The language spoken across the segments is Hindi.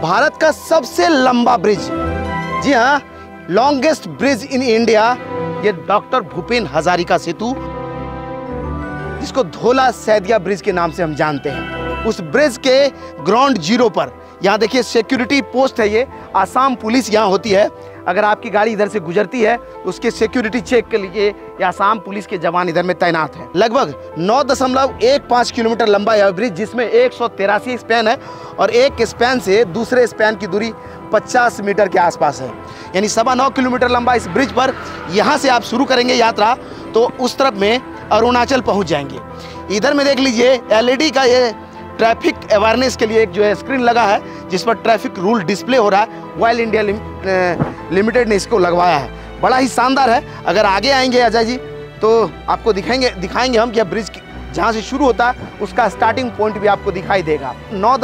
भारत का सबसे लंबा ब्रिज, जी हाँ, लॉन्गेस्ट ब्रिज इन इंडिया, ये डॉक्टर भूपेन हजारिका सेतु, जिसको धोला सैदिया ब्रिज के नाम से हम जानते हैं। उस ब्रिज के ग्राउंड जीरो पर यहाँ देखिए सिक्योरिटी पोस्ट है, ये आसाम पुलिस यहाँ होती है। अगर आपकी गाड़ी इधर से गुजरती है उसके सिक्योरिटी चेक के लिए ये आसाम पुलिस के जवान इधर में तैनात हैं। लगभग 9.15 किलोमीटर लंबा यह ब्रिज, जिसमें 183 स्पैन है और एक स्पैन से दूसरे स्पैन की दूरी 50 मीटर के आसपास है, यानी 9.25 किलोमीटर लंबा इस ब्रिज पर। यहाँ से आप शुरू करेंगे यात्रा तो उस तरफ में अरुणाचल पहुँच जाएंगे। इधर में देख लीजिए LED का ये ट्रैफिक अवेयरनेस के लिए एक जो है स्क्रीन लगा है, जिस पर ट्रैफिक रूल डिस्प्ले हो रहा है। ऑयल इंडिया लिमिटेड ने इसको लगवाया है, बड़ा ही शानदार है। अगर आगे आएंगे अजय जी तो आपको दिखाएंगे हम कि ब्रिज जहाँ से शुरू होता है उसका स्टार्टिंग पॉइंट भी आपको दिखाई देगा।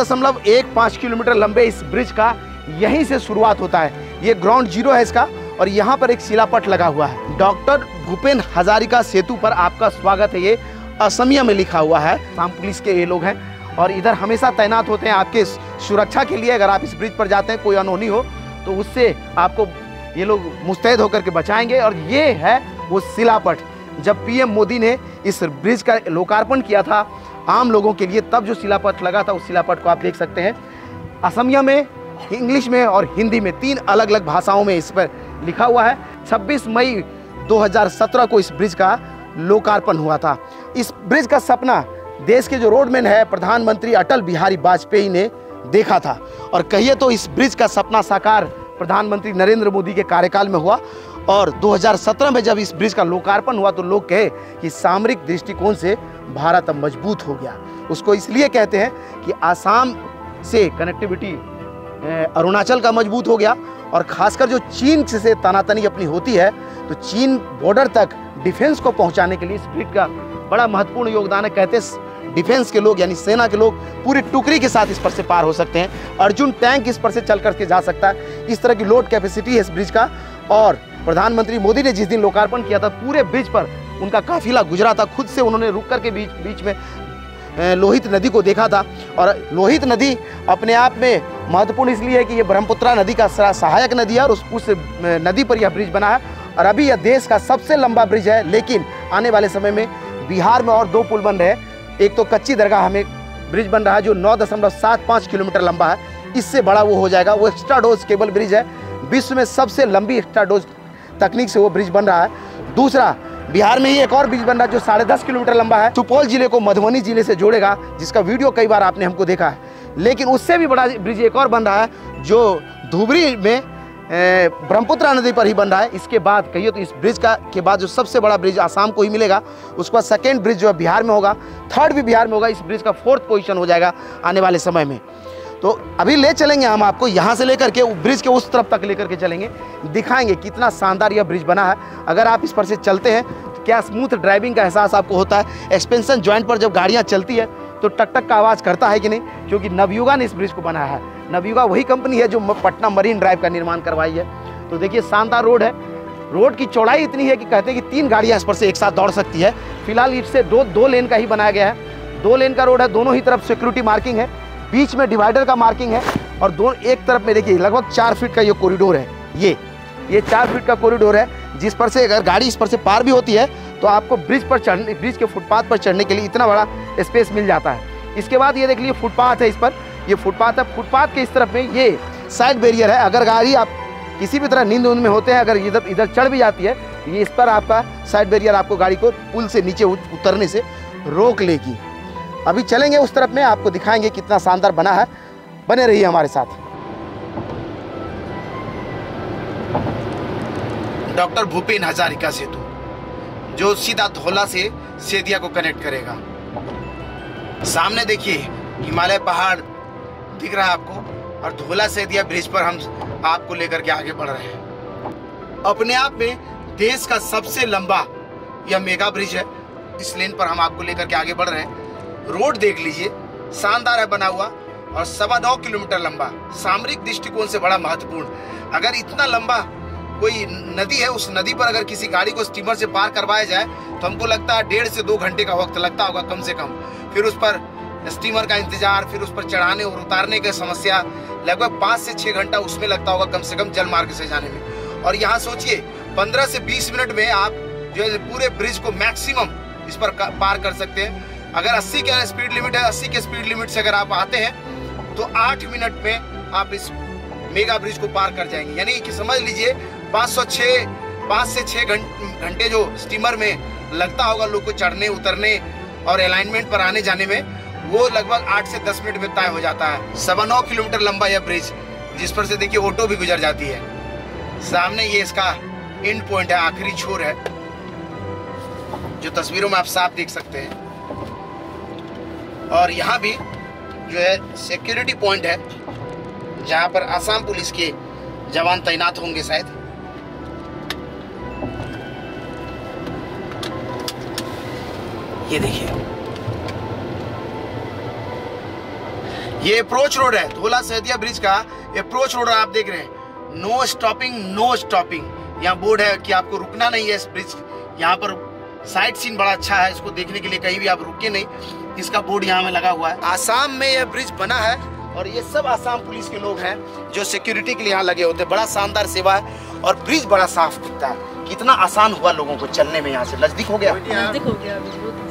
9.15 किलोमीटर लंबे इस ब्रिज का यहीं से शुरुआत होता है। ये ग्राउंड जीरो है इसका, और यहाँ पर एक शिलापट लगा हुआ है। डॉक्टर भूपेन हजारिका सेतु पर आपका स्वागत है, ये असमिया में लिखा हुआ है। आसाम पुलिस के ये लोग हैं और इधर हमेशा तैनात होते हैं आपके सुरक्षा के लिए। अगर आप इस ब्रिज पर जाते हैं, कोई अनहोनी हो तो उससे आपको ये लोग मुस्तैद होकर के बचाएंगे। और ये है वो शिलापट, जब PM मोदी ने इस ब्रिज का लोकार्पण किया था आम लोगों के लिए, तब जो शिलापट लगा था उस शिलापट को आप देख सकते हैं। असमिया में, इंग्लिश में और हिंदी में 3 अलग अलग भाषाओं में इस पर लिखा हुआ है। 26 मई 2017 को इस ब्रिज का लोकार्पण हुआ था। इस ब्रिज का सपना देश के जो रोडमैन है प्रधानमंत्री अटल बिहारी वाजपेयी ने देखा था, और कहिए तो इस ब्रिज का सपना साकार प्रधानमंत्री नरेंद्र मोदी के कार्यकाल में हुआ। और 2017 में जब इस ब्रिज का लोकार्पण हुआ तो लोग कहे कि सामरिक दृष्टिकोण से भारत अब मजबूत हो गया। उसको इसलिए कहते हैं कि आसाम से कनेक्टिविटी अरुणाचल का मजबूत हो गया, और खासकर जो चीन से तनातनी अपनी होती है तो चीन बॉर्डर तक डिफेंस को पहुंचाने के लिए इस ब्रिज का बड़ा महत्वपूर्ण योगदान है। कहते हैं डिफेंस के लोग यानी सेना के लोग पूरी टुकड़ी के साथ इस पर से पार हो सकते हैं। अर्जुन टैंक इस पर से चल करके जा सकता है। इस तरह की लोड कैपेसिटी है इस ब्रिज का। और प्रधानमंत्री मोदी ने जिस दिन लोकार्पण किया था, पूरे ब्रिज पर उनका काफिला गुजरा था। खुद से उन्होंने रुक कर के बीच में लोहित नदी को देखा था। और लोहित नदी अपने आप में महत्वपूर्ण इसलिए है कि ये ब्रह्मपुत्रा नदी का सहायक नदी है, और उस नदी पर यह ब्रिज बना है। और अभी यह देश का सबसे लंबा ब्रिज है, लेकिन आने वाले समय में बिहार में और 2 पुल बन रहे हैं। एक तो कच्ची दरगाह में ब्रिज बन रहा है जो 9.75 किलोमीटर लंबा है, इससे बड़ा वो हो जाएगा। वो एक्स्ट्रा डोज केबल ब्रिज है, विश्व में सबसे लंबी एक्स्ट्रा डोज तकनीक से वो ब्रिज बन रहा है। दूसरा, बिहार में ही एक और ब्रिज बन रहा है जो 10.5 किलोमीटर लंबा है, सुपौल जिले को मधुबनी जिले से जोड़ेगा, जिसका वीडियो कई बार आपने हमको देखा है। लेकिन उससे भी बड़ा ब्रिज एक और बन रहा है जो धुबरी में ब्रह्मपुत्रा नदी पर ही बन रहा है। इसके बाद कहिए तो इस ब्रिज के बाद जो सबसे बड़ा ब्रिज आसाम को ही मिलेगा। उसके बाद सेकेंड ब्रिज जो है बिहार में होगा, थर्ड भी बिहार में होगा। इस ब्रिज का 4th पोजीशन हो जाएगा आने वाले समय में। तो अभी ले चलेंगे हम आपको, यहाँ से लेकर के ब्रिज के उस तरफ तक लेकर के चलेंगे, दिखाएंगे कितना शानदार यह ब्रिज बना है। अगर आप इस पर से चलते हैं तो क्या स्मूथ ड्राइविंग का एहसास आपको होता है। एक्सपेंशन जॉइंट पर जब गाड़ियाँ चलती है तो टक टक का आवाज़ करता है कि नहीं, क्योंकि नवयुगा ने इस ब्रिज को बनाया है। नवयुगा वही कंपनी है जो पटना मरीन ड्राइव का निर्माण करवाई है। तो देखिए शानदार रोड है। रोड की चौड़ाई इतनी है कि कहते हैं कि 3 गाड़ियाँ इस पर से एक साथ दौड़ सकती है। फिलहाल इससे दो लेन का ही बनाया गया है। 2 लेन का रोड है, दोनों ही तरफ सिक्योरिटी मार्किंग है, बीच में डिवाइडर का मार्किंग है, और एक तरफ में देखिए लगभग 4 फीट का ये कॉरिडोर है। ये 4 फीट का कॉरिडोर है, जिस पर से अगर गाड़ी इस पर से पार भी होती है तो आपको ब्रिज के फुटपाथ पर चढ़ने के लिए इतना बड़ा स्पेस मिल जाता है। इसके बाद ये देख लीजिए फुटपाथ है, इस पर ये फुटपाथ है। फुटपाथ के इस तरफ में ये साइड बैरियर है। अगर गाड़ी आप किसी भी तरह नींद में होते हैं, अगर इधर चढ़ भी जाती है, ये इस पर आपका साइड बैरियर आपको गाड़ी को पुल से नीचे उतरने से रोक लेगी। अभी चलेंगे उस तरफ में, आपको दिखाएंगे कितना शानदार बना है। बने रहिए हमारे साथ। डॉक्टर भूपेन हजारिका सेतु जो सीधा धोला से सेदिया को कनेक्ट करेगा। सामने देखिए हिमालय पहाड़ दिख रहा है आपको, और धोला सेदिया ब्रिज पर हम आपको लेकर के आगे बढ़ रहे हैं। अपने आप में देश का सबसे लंबा यह मेगा ब्रिज है। इस लेन पर हम आपको लेकर के आगे बढ़ रहे हैं। रोड देख लीजिए, शानदार है बना हुआ, और 9.25 किलोमीटर लंबा, सामरिक दृष्टिकोण से बड़ा महत्वपूर्ण। अगर इतना लंबा कोई नदी है, उस नदी पर अगर किसी गाड़ी को स्टीमर से पार करवाया जाए तो हमको लगता है 1.5 से 2 घंटे का वक्त लगता होगा कम से कम। फिर उस पर स्टीमर का इंतजार, फिर उस पर चढ़ाने और उतारने की समस्या, लगभग 5 से 6 घंटा उसमें लगता होगा कम से कम जल मार्ग से जाने में। और यहाँ सोचिए 15 से 20 मिनट में आप जो है पूरे ब्रिज को मैक्सिमम इस पर पार कर सकते हैं। अगर 80 का स्पीड लिमिट है, 80 के स्पीड लिमिट से अगर आप आते हैं तो 8 मिनट में आप इस मेगा ब्रिज को पार कर जाएंगे। यानी कि समझ लीजिए 5 से 6 घंटे जो स्टीमर में लगता होगा लोग को चढ़ने उतरने और अलाइनमेंट पर आने जाने में, वो लगभग 8 से 10 मिनट में तय हो जाता है। 9.25 किलोमीटर लंबा यह ब्रिज, जिस पर से देखिए ऑटो भी गुजर जाती है। सामने ये इसका एंड पॉइंट है, आखिरी छोर है, जो तस्वीरों में आप साफ देख सकते हैं। और यहाँ भी जो है सिक्योरिटी पॉइंट है, जहाँ पर आसाम पुलिस के जवान तैनात होंगे शायद। ये देखिए, ये अप्रोच रोड है, धोला सैदिया ब्रिज का अप्रोच रोड आप देख रहे हैं। No stopping, no stopping. यहाँ बोर्ड है कि आपको रुकना नहीं है इस ब्रिज। यहाँ पर साइड सीन बड़ा अच्छा है, इसको देखने के लिए कहीं भी आप रुके नहीं, इसका बोर्ड यहाँ में लगा हुआ है। आसाम में यह ब्रिज बना है और ये सब आसाम पुलिस के लोग हैं जो सिक्योरिटी के लिए यहाँ लगे होते हैं। बड़ा शानदार सेवा है और ब्रिज बड़ा साफ दिखता है। कितना आसान हुआ लोगों को चलने में, यहाँ से नजदीक हो गया। नजदीक हो गया।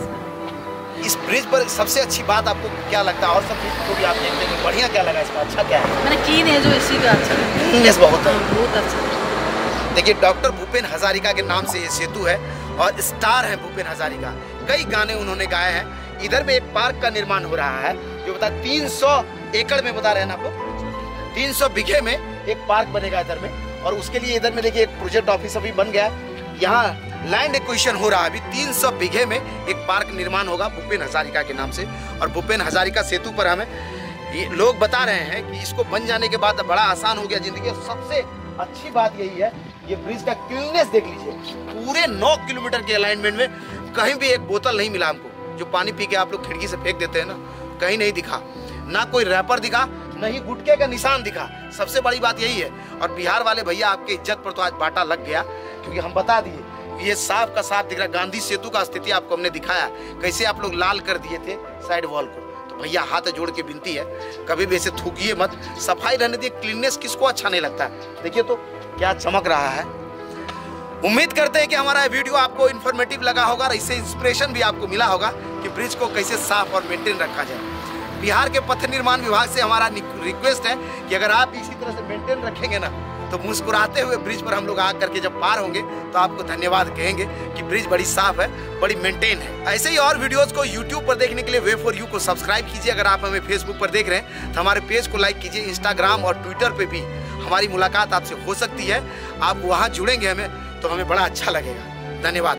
इस ब्रिज पर सबसे अच्छी बात आपको क्या लगता है? और सब ब्रिज को भी आप देखते हैं, बढ़िया क्या लगा इसका, अच्छा क्या है? मैंने क्लीन है जो इसी का अच्छा है। क्लीननेस बहुत है, बहुत अच्छा। देखिए डॉक्टर भूपेन हजारिका के नाम से ये सेतु है और स्टार है भूपेन हजारिका। कई गाने उन्होंने गाए हैं। इधर में एक पार्क का निर्माण हो रहा है जो बता 300 एकड़ में बता रहे हैं ना आपको, 300 बीघे में एक पार्क बनेगा इधर में। और उसके लिए इधर में देखिए एक प्रोजेक्ट ऑफिस अभी बन गया है। यहाँ लैंड एक्विजिशन हो रहा है अभी। 300 बीघे में एक पार्क निर्माण होगा भूपेन हजारिका के नाम से। और भूपेन हजारिका सेतु पर हमें ये लोग बता रहे हैं कि इसको बन जाने के बाद बड़ा आसान हो गया जिंदगी। सबसे अच्छी बात यही है, ये ब्रिज का क्लीननेस देख लीजिए। पूरे 9 किलोमीटर के अलाइनमेंट में कहीं भी एक बोतल नहीं मिला हमको, जो पानी पी के आप लोग खिड़की से फेंक देते हैं ना, कहीं नहीं दिखा। ना कोई रैपर दिखा, न ही गुटके का निशान दिखा। सबसे बड़ी बात यही है। और बिहार वाले भैया आपके इज्जत पर तो आज बाटा लग गया, क्योंकि हम बता दिए ये साफ का साफ दिख रहा है। गांधी सेतु का स्थिति आपको हमने दिखाया, कैसे आप लोग लाल कर दिए थे साइड वॉल को। तो भैया हाथ जोड़ के विनती है, कभी भी ऐसे थूकिए मत, सफाई रहने दिए। क्लीननेस किसको अच्छा नहीं लगता है? देखिए तो क्या चमक रहा है। उम्मीद करते हैं कि हमारा वीडियो आपको इन्फॉर्मेटिव लगा होगा और इससे इंस्पिरेशन भी आपको मिला होगा कि ब्रिज को कैसे साफ और मेंटेन रखा जाए। बिहार के पथ निर्माण विभाग से हमारा रिक्वेस्ट है कि अगर आप इसी तरह से मेंटेन रखेंगे ना, तो मुस्कुराते हुए ब्रिज पर हम लोग आ करके जब पार होंगे तो आपको धन्यवाद कहेंगे कि ब्रिज बड़ी साफ है, बड़ी मेंटेन है। ऐसे ही और वीडियोस को YouTube पर देखने के लिए वे फॉर यू को सब्सक्राइब कीजिए। अगर आप हमें Facebook पर देख रहे हैं तो हमारे पेज को लाइक कीजिए। इंस्टाग्राम और ट्विटर पे भी हमारी मुलाकात आपसे हो सकती है। आप वहाँ जुड़ेंगे हमें तो हमें बड़ा अच्छा लगेगा। धन्यवाद।